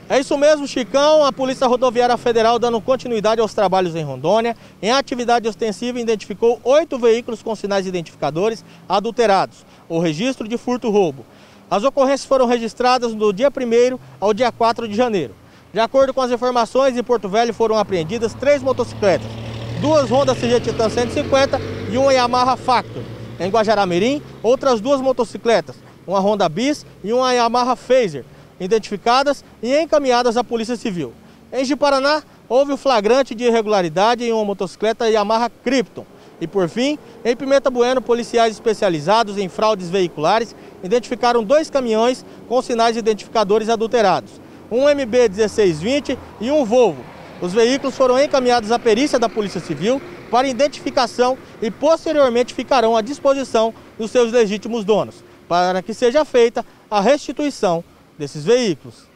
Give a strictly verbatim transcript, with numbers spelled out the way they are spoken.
É isso mesmo, Chicão. A Polícia Rodoviária Federal, dando continuidade aos trabalhos em Rondônia, em atividade ostensiva, identificou oito veículos com sinais identificadores adulterados, ou registro de furto-roubo. As ocorrências foram registradas do dia primeiro ao dia quatro de janeiro. De acordo com as informações, em Porto Velho foram apreendidas três motocicletas, duas Honda C G Titan cento e cinquenta e uma Yamaha Factor. Em Guajará-Mirim, outras duas motocicletas, uma Honda Bis e uma Yamaha Phaser, identificadas e encaminhadas à Polícia Civil. Em Ji-Paraná, houve o flagrante de irregularidade em uma motocicleta Yamaha Krypton. E por fim, em Pimenta Bueno, policiais especializados em fraudes veiculares identificaram dois caminhões com sinais identificadores adulterados, um M B dezesseis vinte e um Volvo. Os veículos foram encaminhados à perícia da Polícia Civil para identificação e posteriormente ficarão à disposição dos seus legítimos donos, para que seja feita a restituição desses veículos.